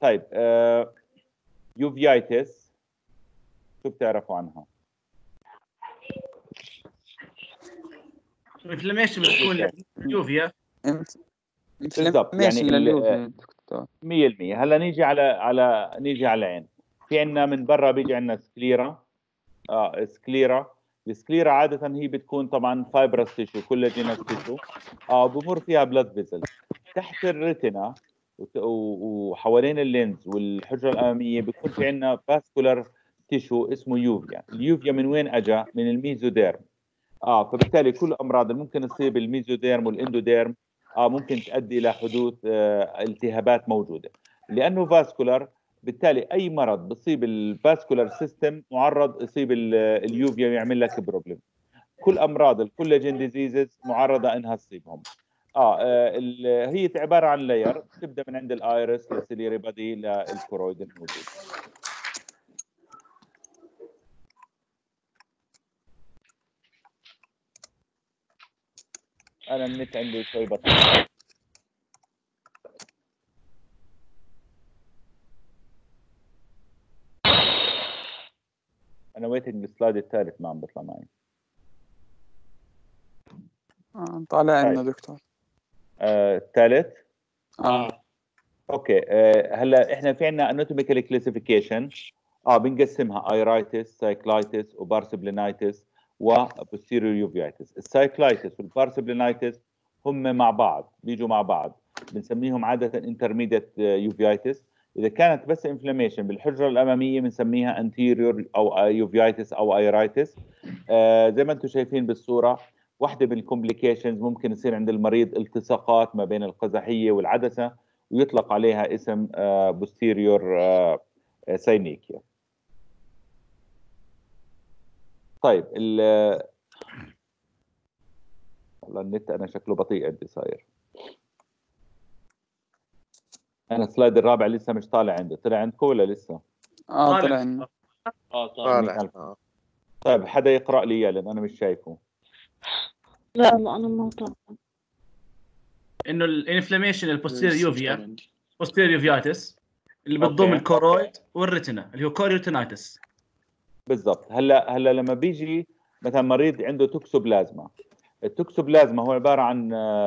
طيب يوفيايتس شو بتعرفوا عنها؟ انفلاميشن بتكون يوفيا بالضبط، يعني 100%. هلا نيجي على العين. في عندنا من برا بيجي عندنا سكليرا. السكليرا عادة هي بتكون طبعا فايبرس تيشو، كولاجينس تيشو. بمر فيها بلاد فيزل تحت الريتنا وحوالين اللينز والحجرة الأمامية. بيكون في عندنا فاسكولار تيشو اسمه يوفيا. اليوفيا من وين اجى؟ من الميزوديرم. فبالتالي كل الامراض اللي ممكن تصيب الميزوديرم والاندوديرم ممكن تؤدي الى حدوث التهابات موجوده. لانه فاسكولار، بالتالي اي مرض بصيب الفاسكولار سيستم معرض يصيب اليوفيا ويعمل لك بروبلم. كل امراض الكولاجين ديزيزز معرضه انها تصيبهم. هي عباره عن لاير تبدا من عند الايرس للسيليري بادي للكورويد الموجود. انا النت عندي شوي بطيء. انا ويتنج السلايد الثالث ما عم بيطلع معي. طالع عنا دكتور. الثالث. اوكي. هلا احنا في عندنا اناتوميكال كلاسيفيكيشن. بنقسمها ايرايتس، سايكلايتس، وبارسبلينايتس، وبوستيريور يوفيايتس. السايكلايتس والبارسبلينايتس هم مع بعض، بيجوا مع بعض. بنسميهم عاده انترميديت يوفيايتس. اذا كانت بس انفلاميشن بالحجره الاماميه بنسميها انتيريور او يوفيايتس او ايرايتس. زي ما انتم شايفين بالصوره، واحده من الكومبليكيشنز ممكن يصير عند المريض التصاقات ما بين القزحيه والعدسه، ويطلق عليها اسم بوستيريور ساينيكيا. طيب والله النت انا شكله بطيء عندي صاير. انا السلايد الرابع لسه مش طالع عندي. طلع عندكم ولا لسه؟ طلع عندنا. طالع. طيب حدا يقرأ لي اياه لان انا مش شايفه. لا انا ما طالع. انه الانفلاميشن البوستيريور يوفيا، بوستيريور يوفياتس، اللي بتضم الكورويد والريتنا اللي هو كوريوتينايتس. بالضبط. هلا لما بيجي مثلا مريض عنده توكسوبلازما. التوكسوبلازما هو عباره عن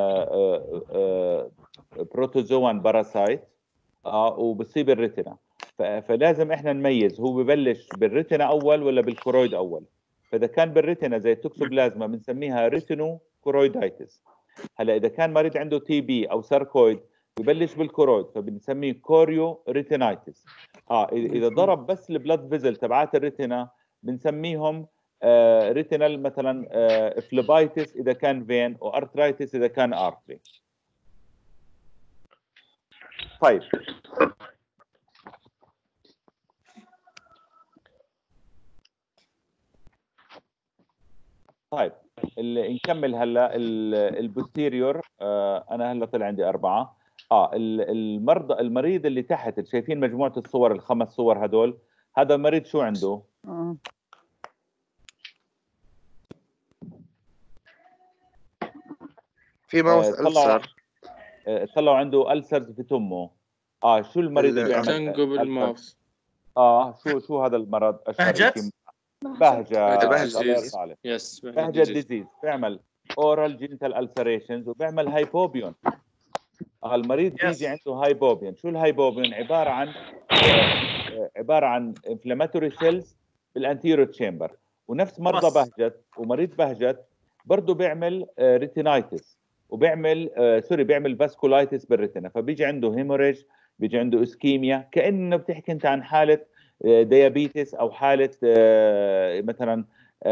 بروتوزوان باراسايت وبصيب الريتنا. فلازم احنا نميز هو ببلش بالريتنا اول ولا بالكورويد اول. فاذا كان بالريتنا زي التوكسوبلازما بنسميها ريتينو كورويدايتس. هلا اذا كان مريض عنده تي بي او ساركويد ببلش بالكورويد فبنسميه كوريو ريتينايتس. اذا ضرب بس البلد فيزل تبعات الريتنا بنسميهم ريتينال مثلا فلوبايتس اذا كان فين، وارترايتس اذا كان ارتري. طيب اللي نكمل هلا البوستيريور. انا هلا طلع عندي 4. المريض اللي تحت اللي شايفين مجموعه الصور ال5 صور هدول، هذا المريض شو عنده؟ في ماوث ألسر. طلعوا عنده ألسرز في تمه. شو المريض اللي بيعمل تنقب الماوث؟ شو هذا المرض؟ بهجت. بهجة. يس بهجة ديزيز بيعمل اورال جينيتال ألسريشنز وبيعمل هايبوبيون. المريض بيجي عنده هايبوبيون. شو الهايبوبيون؟ عباره عن انفلاماتوري سيلز بالانتيرو تشامبر. ونفس مرضى بهجت ومريض بهجت برضه بيعمل ريتينايتس وبيعمل بيعمل فاسكولايتس بالريتنا. فبيجي عنده هيموريج، بيجي عنده اسكيميا، كانه بتحكي انت عن حاله ديابيتس او حاله مثلا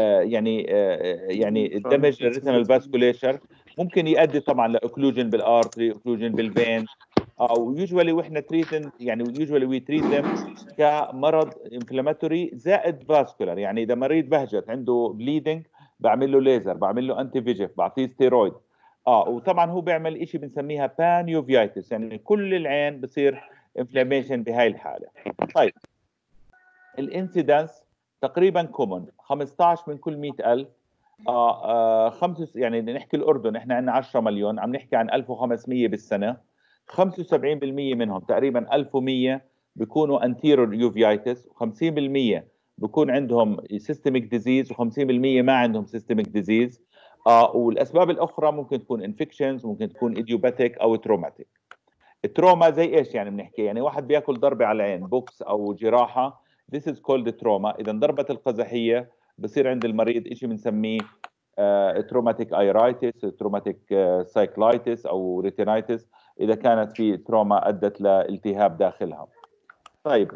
يعني دمج الريتنال فاسكوليشر. ممكن يؤدي طبعا لاوكلوجن بالارتري، اوكلوجن بالفين. او يوجوالي واحنا تريتن يعني يوجوالي وي تريت ذم كمرض انفلاماتوري زائد فاسكولار. يعني اذا مريض بهجت عنده بليدنج بعمل له ليزر، بعمل له انتي فيجيف، بعطيه ستيرويد. وطبعا هو بيعمل شيء بنسميها بان يوفيايتس، يعني كل العين بصير انفلاميشن بهاي الحاله. طيب الانسيدنس تقريبا كومن 15 من كل 100,000. يعني نحكي الأردن احنا عندنا 10 مليون، عم نحكي عن 1500 بالسنة. 75% منهم تقريبا 1100 بيكونوا anterior uveitis، و50% بيكون عندهم systemic disease، و50% ما عندهم systemic disease. والاسباب الاخرى ممكن تكون infections، ممكن تكون idiopathic او traumatic. التروما زي ايش يعني بنحكي؟ يعني واحد بياكل ضربه على العين، بوكس او جراحه، this is called trauma. اذا ضربت القزحيه بصير عند المريض شيء بنسميه تروماتيك ايرايتس، تروماتيك سايكلايتس او ريتينايتس، اذا كانت في تروما ادت لالتهاب داخلها. طيب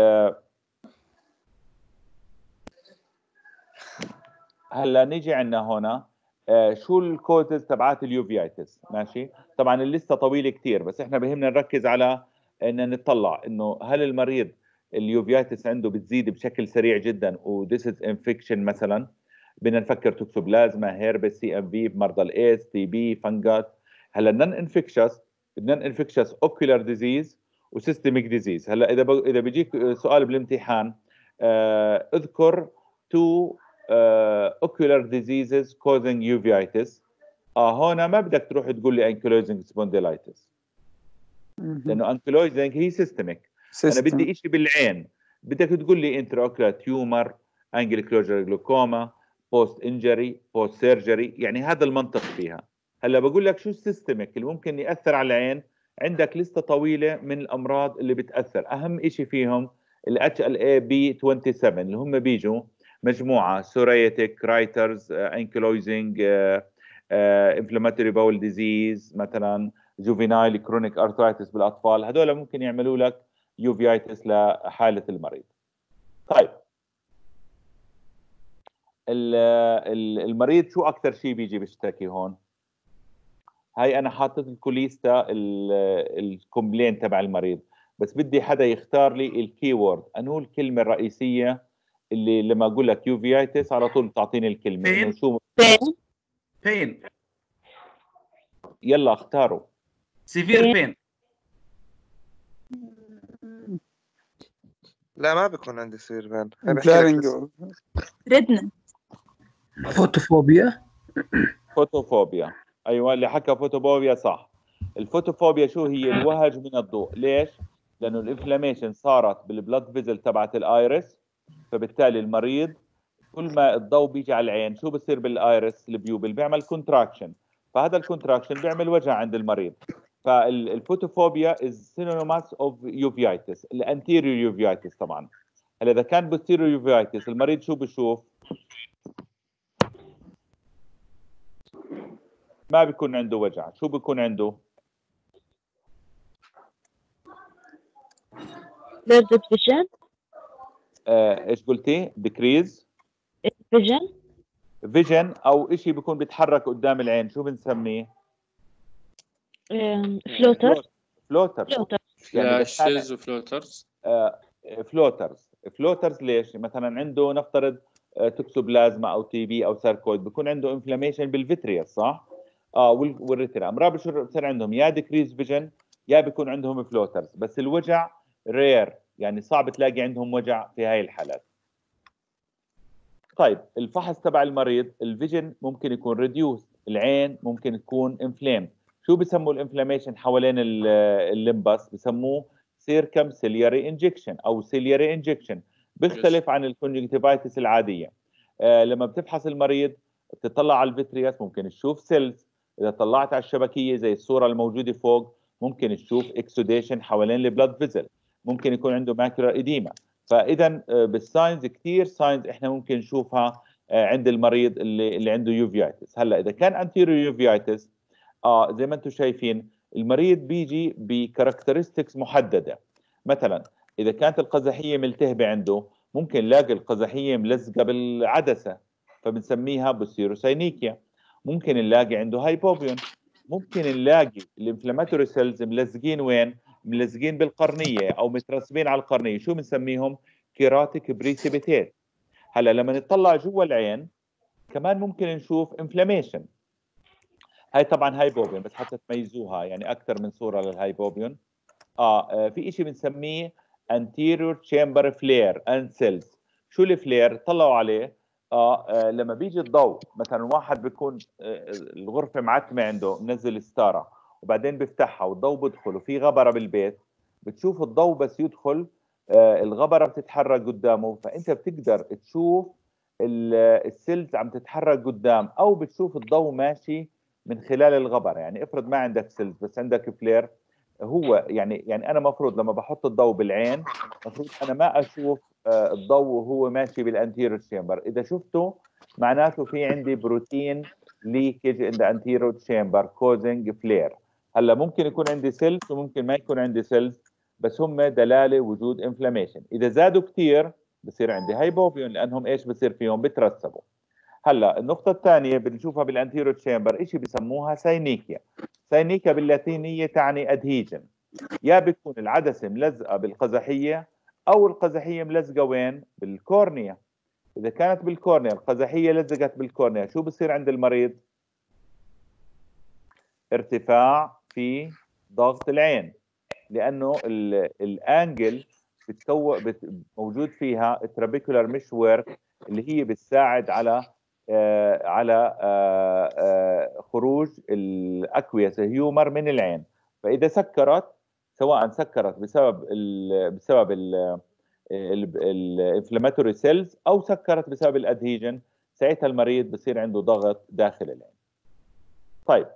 هلا نيجي عندنا هنا شو الكوزز تبعات اليوفيايتس. ماشي، طبعا الليسته طويله كثير، بس احنا بهمنا نركز على ان نطلع انه هل المريض اليوفيايتس عنده بتزيد بشكل سريع جدا وذيس از انفكشن مثلا، بدنا نفكر توكسوبلازما، هيربس، سي ام في، بمرضى الايدز، تي بي، فنجات. هلا النون انفكشس اوكيولار ديزيز وسيستميك ديزيز. هلا اذا بيجيك سؤال بالامتحان اذكر تو ocular diseases causing uveitis، هون ما بدك تروح تقول لي ankylosing spondylitis، لانه ankylosing هي systemic. انا بدي شيء بالعين، بدك تقول لي intraocular tumor، angle closure glaucoma، post injury، post surgery، يعني هذا المنطق فيها. هلا بقول لك شو السيستميك اللي ممكن ياثر على العين. عندك لسته طويله من الامراض اللي بتاثر، اهم شيء فيهم ال HLA-B27 اللي هم بيجوا مجموعه سورياتيك، رايترز، انكيلويزنج، انفلاماتوري باول ديزيز، مثلا جوفينايل كرونيك ارثرايتس بالاطفال، هذول ممكن يعملوا لك يوفيايتس لحاله المريض. طيب المريض شو اكثر شيء بيجي بيشتكي هون؟ هاي انا حاطط لكم ليستا الكومبلين تبع المريض، بس بدي حدا يختار لي الكي وورد، انو الكلمه الرئيسيه اللي لما اقول لك يوفيايتس على طول تعطيني الكلمه انه شو. بين. يلا اختاروا. سيفير بين. لا ما بيكون عندي سيفير بين. ردنا. فوتوفوبيا. فوتوفوبيا، ايوه اللي حكى فوتوفوبيا صح. الفوتوفوبيا شو هي؟ الوهج من الضوء. ليش؟ لانه الانفلاميشن صارت بالبلد فيزل تبعت الايرس، فبالتالي المريض كل ما الضوء بيجي على العين شو بصير بالايرس البيوبل؟ بيعمل كونتراكشن، فهذا الكونتراكشن بيعمل وجع عند المريض. فالفوتوفوبيا is synonymous of uveitis، الانتيريور uveitis طبعا. هلا اذا كان posterior uveitis المريض شو بشوف؟ ما بيكون عنده وجع، شو بيكون عنده؟ blurred vision. ايش قلتي؟ decrease vision. فيجن او شيء بيكون بيتحرك قدام العين، شو بنسميه؟ فلوتر. فلاشز وفلوترز. فلوترز ليش؟ مثلا عنده نفترض توكسوبلازما او تي بي او ساركويد، بيكون عنده انفلاميشن بالفيتريس صح؟ والريتنا، امراض بصير عندهم يا ديكريز فيجن يا بيكون عندهم فلوترز، بس الوجع رير، يعني صعب تلاقي عندهم وجع في هاي الحالات. طيب الفحص تبع المريض، الفيجن ممكن يكون ريديوس، العين ممكن تكون انفلام. شو بسموا الانفلاميشن حوالين الليمبس؟ بسموه سيركم سيلياري انجكشن او سيلياري انجكشن، بيختلف عن الكونجكتيفايتس العاديه. لما بتفحص المريض بتطلع على الفيترياس ممكن تشوف سيلز، اذا طلعت على الشبكيه زي الصوره الموجوده فوق ممكن تشوف اكسوديشن حوالين البلد فيزل، ممكن يكون عنده ماكولار اديما. فاذا بالساينز كثير ساينز احنا ممكن نشوفها عند المريض اللي عنده يوفيايتس. هلا اذا كان انتيريور يوفيايتس زي ما انتم شايفين المريض بيجي بكاركترستكس محدده. مثلا اذا كانت القزحيه ملتهبه عنده ممكن نلاقي القزحيه ملزقه بالعدسه فبنسميها بوستيروساينيكيا. ممكن نلاقي عنده هايبوبيون، ممكن نلاقي الانفلاماتوري سيلز ملزقين وين؟ ملزقين بالقرنيه او مترسبين على القرنيه، شو بنسميهم؟ كيراتيك بريسيبيتيت. هلا لما نطلع جوا العين كمان ممكن نشوف انفلاميشن. هاي طبعا هايبوبيون، بس حتى تميزوها يعني اكثر من صوره للهايبوبيون. في شيء بنسميه anterior chamber flare and cells. شو الفلير؟ طلعوا عليه لما بيجي الضوء، مثلا واحد بيكون الغرفه معتمه عنده منزل ستاره وبعدين بيفتحها والضوء بدخل وفي غبره بالبيت، بتشوف الضوء بس يدخل الغبره بتتحرك قدامه، فانت بتقدر تشوف السيلز عم تتحرك قدام، او بتشوف الضوء ماشي من خلال الغبره. يعني افرض ما عندك سيلز بس عندك فلير، هو يعني انا مفروض لما بحط الضوء بالعين مفروض انا ما اشوف الضوء وهو ماشي بالانتيريور تشامبر. اذا شفته معناته في عندي بروتين ليكج ان ذا انتيريور تشامبر كوزنج فلير. هلا ممكن يكون عندي سيلز وممكن ما يكون عندي سيلز، بس هم دلاله وجود انفلاميشن. اذا زادوا كثير بصير عندي هايبوبيون، لانهم ايش بصير فيهم؟ بترسبوا. هلا النقطه الثانيه بنشوفها بالانتيريور تشامبر، شيء بسموها ساينيكيا. ساينيكيا باللاتينيه تعني ادهيجن، يا بتكون العدسه ملزقه بالقزحيه او القزحيه ملزقه وين؟ بالكورنيا. اذا كانت بالكورنيا القزحيه لزقت بالكورنيا، شو بصير عند المريض؟ ارتفاع في ضغط العين، لانه الانجل موجود فيها ترابيكولار مش ورك اللي هي بتساعد على خروج الاكويس هيومر من العين. فاذا سكرت، سواء سكرت بسبب الانفلاماتوري سيلز او سكرت بسبب الادهيجن، ساعتها المريض بصير عنده ضغط داخل العين. طيب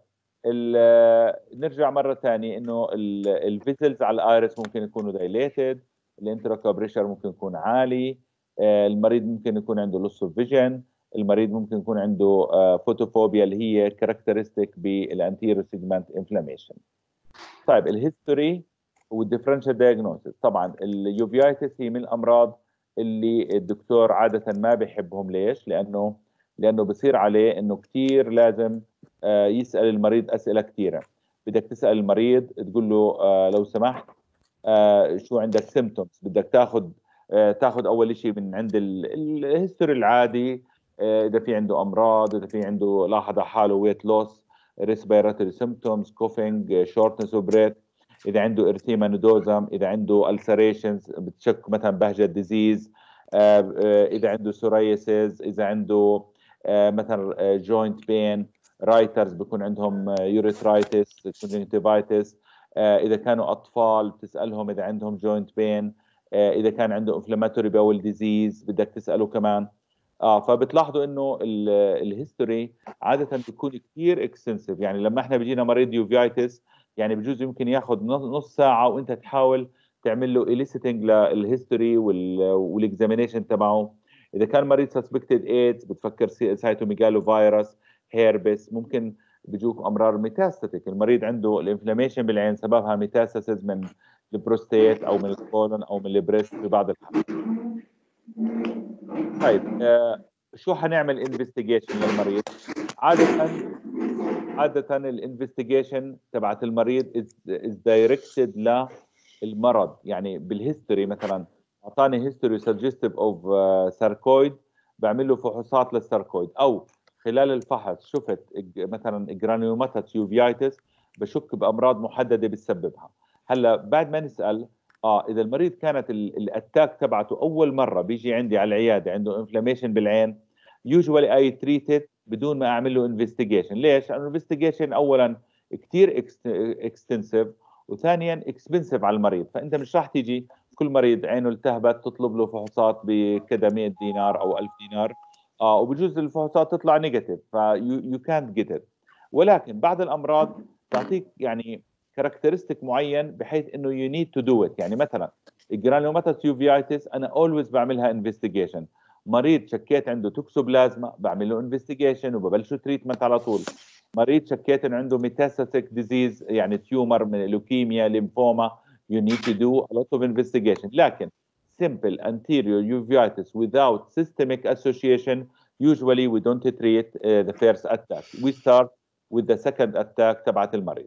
نرجع مره ثانيه انه الفيزلز على الايرس ممكن يكونوا دايليتد، الانتراكا بريشر ممكن يكون عالي، المريض ممكن يكون عنده لوس اوف فيجن، المريض ممكن يكون عنده فوتوفوبيا اللي هي كاركترستيك بالانتيرو سيجمنت انفلاميشن. طيب الهيستوري والديفرنشال دايجنوستس، طبعا اليوفيايتس هي من الامراض اللي الدكتور عاده ما بيحبهم. ليش؟ لانه بصير عليه انه كثير لازم يسال المريض اسئله كثيره. بدك تسال المريض تقول له لو سمحت شو عندك سيمتومز، بدك تاخذ اول شيء من عند الهيستوري العادي، اذا في عنده امراض، اذا في عنده لاحظ حاله ويت لوس، ريسبيراتوري سيمتومز، كوفينج، شورتنس اوف بريث، اذا عنده ارثيما نودوزم، اذا عنده السريشنز بتشك مثلا بهجه ديزيز، اذا عنده سورايسيس، اذا عنده مثلا جوينت بين، رايترز بيكون عندهم يوريثرايتس، كونجنكتيفايتس، اذا كانوا اطفال بتسالهم اذا عندهم جوينت بين، اذا كان عنده انفلاماتوري باول ديزيز بدك تساله كمان. فبتلاحظوا انه الهيستوري عاده بيكون كثير اكستنسيف. يعني لما احنا بيجينا مريض يوفيايتس يعني بجوز يمكن ياخذ نص ساعه وانت تحاول تعمل له اليسيتنج للهيستوري والاكزامينيشن تبعه. اذا كان مريض سسبكتد ايدز بتفكر سايتوميجالو فيروس، هيربس، ممكن بيجوك امرار ميتاستاتيك، المريض عنده الانفلاميشن بالعين سببها ميتاستاسيس من البروستيت او من الكولون او من البريست في بعض الحالات. طيب شو حنعمل انفستيجيشن للمريض؟ عادة الانفستيجيشن تبعت المريض از دايركتد للمرض. يعني بالهيستوري مثلا اعطاني هيستوري سجستيف اوف ساركويد، بعمل له فحوصات للساركويد، او خلال الفحص شفت مثلا جرانيوماتس يوفيايتس، بشك بامراض محدده بتسببها. هلا بعد ما نسال اذا المريض كانت الاتاك تبعته اول مره بيجي عندي على العياده عنده انفلاميشن بالعين، يوجوالي اي تريتد بدون ما اعمل له انفستيجيشن. ليش؟ لانه الانفستيجيشن اولا كثير اكستنسيف، وثانيا اكسبنسيف على المريض. فانت مش راح تيجي كل مريض عينه التهبت تطلب له فحوصات بكذا 100 دينار او 1000 دينار، وبجوز الفحوصات تطلع نيجاتيف، فيو كانت جيت ات. ولكن بعض الامراض تعطيك يعني كاركترستيك معين بحيث انه يو نيد تو دو ات. يعني مثلا الجرانيوماتس يوفيايتس انا اولويز بعملها انفستيجيشن. مريض شكيت عنده توكسوبلازما بعمل له انفستيجيشن وببلشه تريتمنت على طول. مريض شكيت انه عنده ميتاستاتيك ديزيز يعني تيومر من لوكيميا ليمفوما، you need to do a lot of investigation. لكن simple anterior uveitis without systemic association, usually we don't treat the first attack. We start with the second attack تبعت المريض.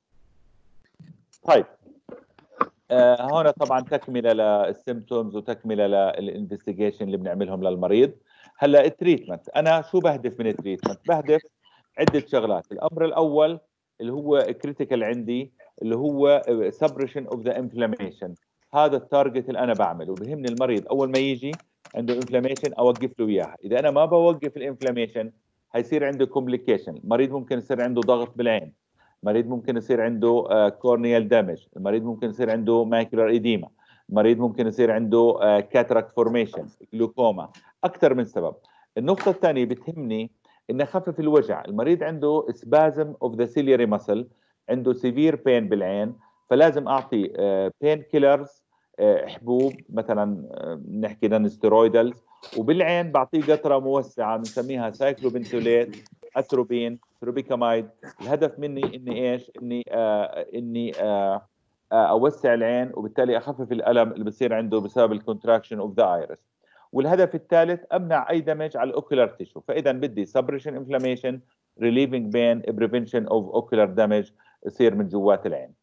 طيب هون طبعا تكمله للسيمتومز وتكمله للانفستيجيشن اللي بنعملهم للمريض. هلا التريتمنت، انا شو بهدف من التريتمنت؟ بهدف عده شغلات. الامر الاول اللي هو كريتيكال عندي اللي هو سبريشن اوف ذا انفلاميشن. هذا التارجت اللي انا بعمله. بهمني المريض اول ما يجي عنده انفلاميشن اوقف له اياها. اذا انا ما بوقف الانفلاميشن هيصير عنده كومبليكيشن. المريض ممكن يصير عنده ضغط بالعين، المريض ممكن يصير عنده كورنيال دامج، المريض ممكن يصير عنده ماكيولار ايديما، مريض ممكن يصير عنده كاتراكت فورميشن، جلوكوما، اكثر من سبب. النقطه الثانيه بتهمني ان اخفف الوجع. المريض عنده سبازم اوف ذا سيلياري ماسل، عنده سيفير بين بالعين، فلازم اعطي بين كيلرز، حبوب مثلا نحكي نون ستيرويدالز، وبالعين بعطيه قطره موسعه بنسميها سايكلوبنتوليت، اتروبين، تروبيكامايد. الهدف مني اني ايش؟ اني اوسع العين وبالتالي اخفف الالم اللي بصير عنده بسبب الكونتراكشن اوف ذا ايرس. والهدف الثالث امنع اي دمج على الاوكولار تيشو. فاذا بدي سبريشن انفلاميشن، ريليفينج بين، بريفنشن اوف اوكولار دامج يصير من جوات العين.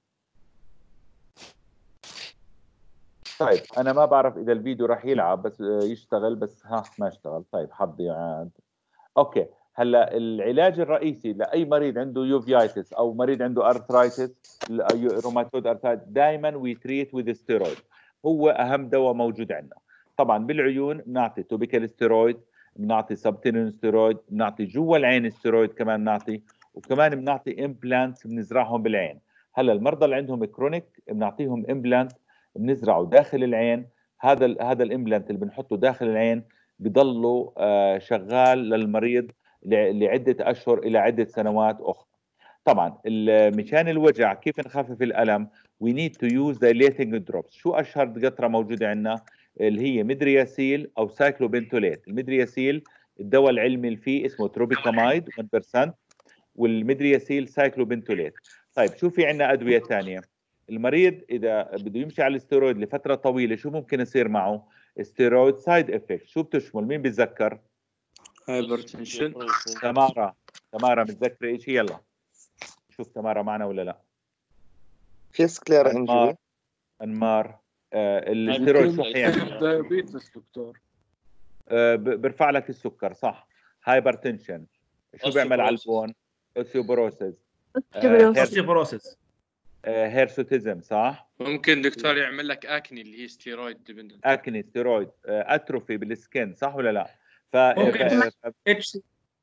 طيب انا ما بعرف اذا الفيديو راح يلعب بس يشتغل، بس ما اشتغل. طيب حظي عاد. اوكي، هلا العلاج الرئيسي لاي مريض عنده يوفيايتس او مريض عنده ارثرايتس، روماتويد ارثرايتس، دائما وي تريت وذ ستيرويد. هو اهم دواء موجود عندنا. طبعا بالعيون بنعطي توبيكال ستيرويد، بنعطي سبتينين ستيرويد، بنعطي جوا العين ستيرويد كمان بنعطي، وكمان بنعطي امبلانت بنزرعهم بالعين. هلا المرضى اللي عندهم كرونيك بنعطيهم امبلانت بنزرعه داخل العين. هذا الامبلانت اللي بنحطه داخل العين بضله شغال للمريض لعدة أشهر إلى عدة سنوات أخرى. طبعا مشان الوجع كيف نخفف الألم؟ we need to use dilating drops. شو أشهر قطرة موجودة عندنا؟ اللي هي مدرياسيل أو سايكلوبنتوليت. المدرياسيل الدواء العلمي اللي فيه اسمه تروبيكامايد 1%، والمدرياسيل سايكلوبنتوليت. طيب شو في عندنا أدوية ثانية؟ المريض إذا بده يمشي على الاستيرويد لفترة طويلة شو ممكن يصير معه؟ استيرويد سايد افكت. شو بتشمل؟ مين بيتذكر؟ هايبرتنشن. تمارا متذكرة ايش؟ يلا شوف تمارا معنا ولا لا؟ في سكلير انجري. انمار الاستيرويد شو حيعمل؟ دايابيتس دكتور. بيرفع لك السكر صح. هايبرتنشن شو بيعمل على البون؟ اوسيوبروسيس. اوستيوبروسيس. هيرسوتيزم صح. ممكن دكتور يعمل لك اكني اللي هي ستيرويد ديبندنت. اكني ستيرويد. اتروفي بالسكن صح ولا لا؟ ممكن اتش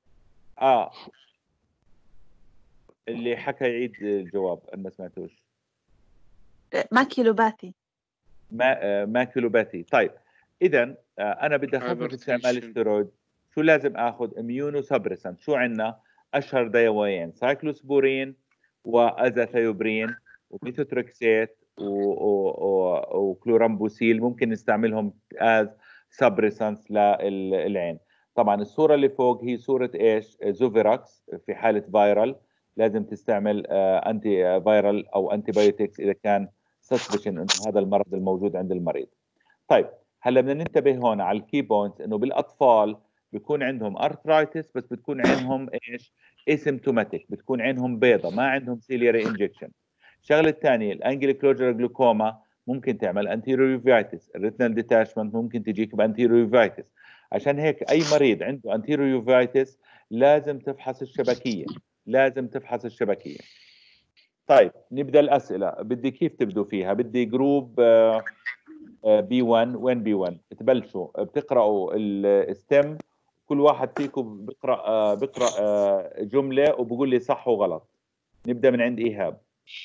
اللي حكى يعيد الجواب انا ما سمعتوش. ماكيلوباثي. ماكيلوباثي. طيب اذا انا بدي اخفف استعمال الستيرويد. شو لازم اخذ؟ اميونو سبريسنت. شو عندنا؟ اشهر دوايين سايكلوسبورين وازاثيوبرين وميثوتريكسيت وكلورامبوسيل. ممكن نستعملهم از سبريسنت للعين. طبعا الصوره اللي فوق هي صوره ايش؟ زوفيراكس. في حاله فايرال لازم تستعمل انتي فايرال او انتي بايوتكس اذا كان سسبشن انه هذا المرض الموجود عند المريض. طيب هلا بدنا ننتبه هون على الكي بوينتس، انه بالاطفال بيكون عندهم ارثرايتس بس بتكون عينهم ايش؟ اسيمتوماتيك، بتكون عينهم بيضة ما عندهم سيلياري انجكشن. الشغله الثانيه الانجل كلوجر جلوكوما ممكن تعمل انتيريور يوفيتس، الريتنال ديتاشمنت ممكن تجيك بانتيريور يوفيتس. عشان هيك اي مريض عنده انتيريور يوفيتس لازم تفحص الشبكيه، لازم تفحص الشبكيه. طيب نبدا الاسئله. بدي كيف تبدوا فيها؟ بدي جروب بي 1. وين بي 1 بتبلشوا بتقراوا الستم، كل واحد فيكم بقرا جمله وبقول لي صح وغلط. نبدا من عند ايهاب.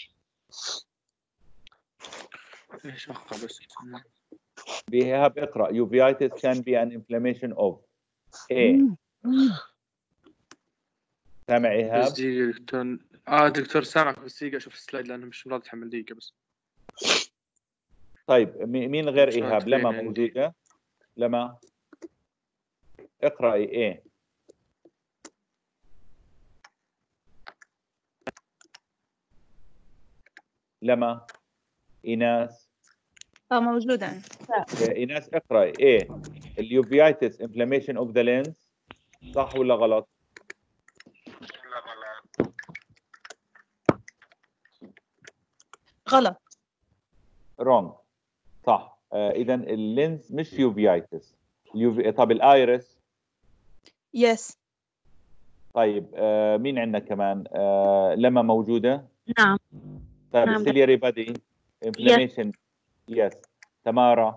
ايش اقرا بس؟ ايهاب اقرا. uveitis can be an inflammation of A. سامع ايهاب؟ بس دقيقة دكتور. دكتور سامعك بس دقيقة اشوف السلايد لانه مش راضي اتحمل. دقيقة بس. طيب مين غير ايهاب؟ لما موجوده؟ لما اقراي ايه. لما ايناس موجودة. ايناس اقراي ايه. اليوفيتس انفلاميشن اوف ذا لينز صح ولا غلط؟ غلط. رونج. صح. اذا اللينز مش يوفيتس. طب الايرس؟ يس. طيب مين عندنا كمان؟ لما موجوده؟ نعم. طيب نعم. السيلياري بادي انفلاميشن؟ يس. تمارا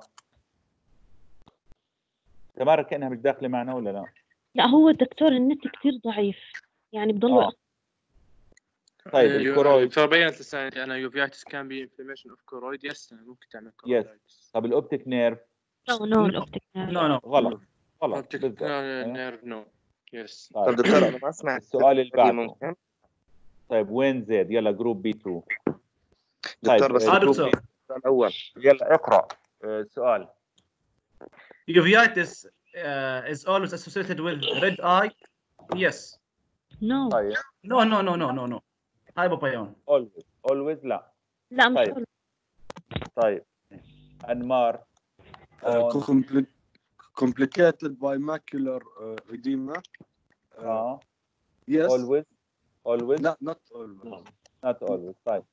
كأنها مش داخله معنا ولا لا؟ لا هو الدكتور النت كتير ضعيف يعني بضلوا طيب الكورويد دكتور بينت لسه انا يوفياتس كان بي انفلاميشن اوف كورويد يس ممكن تعمل كورويدايتس. طب الاوبتيك نيرف نو الأوبتيك نيرف. نو غلط اوبتيك بالضبط. نيرف نو يس. طب طيب دكتور انا ما سمعت السؤال اللي بعده. ممكن طيب وين زيد؟ يلا جروب بي 2. دكتور بس جروب دكتور. B الاول يلا اقرا السؤال. Uveitis is always associated with red eye. Yes. نو طيب No. Hypopyon. always لا. لا مش طيب. أول. طيب انمار complicated by macular edema. Yes. always Not always. not always. طيب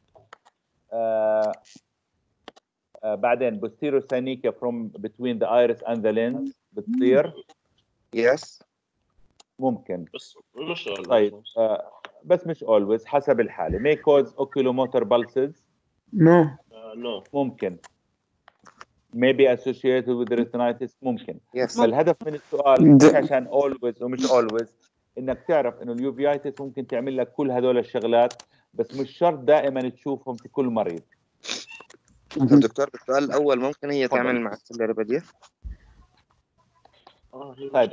بعدين posterior synechial from between the iris and the lens بتصير يس ممكن. بس مش طيب بس مش always حسب الحالة. may cause oculomotor pulses نو نو ممكن. may be associated with retinitis ممكن. يس فالهدف من السؤال مش عشان always ومش always انك تعرف انه اليوفيايتس ممكن تعمل لك كل هذول الشغلات، بس مش شرط دائما تشوفهم في كل مريض. طب دكتور السؤال الاول ممكن هي تعمل مع السيلر بديه؟ طيب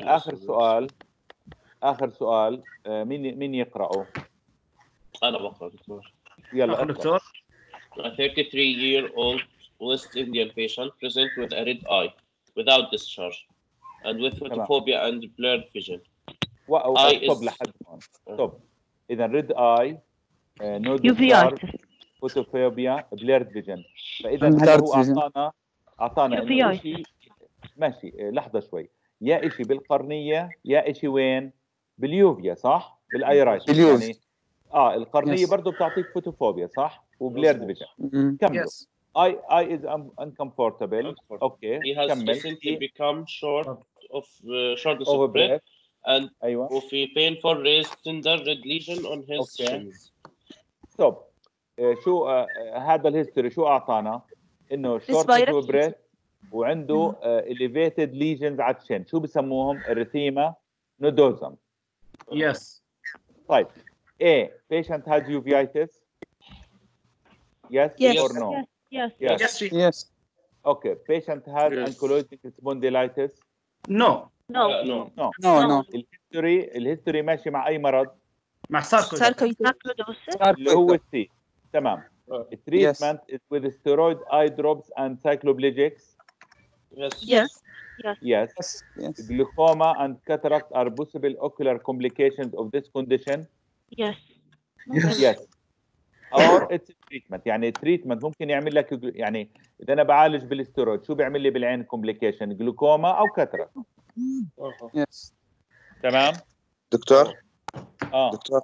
اخر سؤال مين يقرأه؟ انا بقرا دكتور. يلا آخر اقرأ. دكتور. A 33-year-old West Indian patient present with a red eye without discharge and with photophobia and blurred vision. stop لحد هون. stop. اذا ريد اي نو يوفيايتس. فوتوفوبيا بليرد فيجن. فاذا Blurred هذا هو vision. اعطانا إنه يوفيايتس. شيء ماشي. لحظه شوي. يا شيء بالقرنيه يا شيء وين؟ باليوفيا صح؟ بالايرايتس باليوز. يعني القرنيه Yes. برضه بتعطيك فوتوفوبيا صح؟ وبليرد فيجن. كملوا. Yes. I is uncomfortable. اوكي He has كمل. recently become shortness Over of breath breath. and ايوه وفي painful raised tender red lesion on his Okay. shins. ستوب. شو هذا الهيستوري شو اعطانا؟ انه شورت Respirators. اوف بريث وعنده elevated lesions على الشن. شو بسموهم؟ اريثيما نودوزم. Yes. طيب A patient has uveitis. Yes, Yes. or no? Yes. Yes. Yes. Yes. Okay. Patient has Yes. ankylosing spondylitis. No. No. No. No. No. الهيستوري ماشي مع اي مرض مع ساركو. Sarcoidosis. اللي هو السي. تمام. التريتمنت is with steroid eye drops and cycloplegics. Yes. Yes. Yes. Yes. Glaucoma and cataract are possible ocular complications of this condition. Yes. Yes. Or it's treatment. يعني treatment ممكن يعمل لك يعني إذا أنا بعالج بالاسترويد شو بيعمل لي بالعين complication؟ جلوكوما أو كاتراكت. Yes. تمام؟ دكتور دكتور.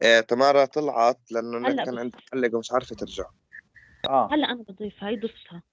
تمارا طلعت لانه هلا كان عندها حلقه ومش عارفه ترجع. هلا أنا بضيفها، هي ضفتها.